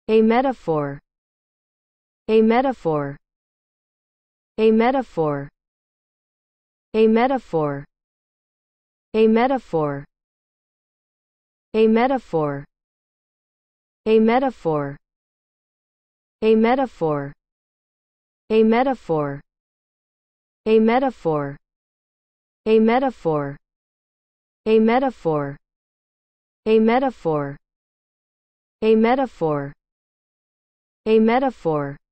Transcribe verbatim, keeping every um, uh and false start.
A metaphor. A metaphor. A metaphor. A metaphor. A metaphor. A metaphor. A metaphor. A metaphor. A metaphor. A metaphor. A metaphor. A metaphor. A metaphor. A metaphor. A metaphor.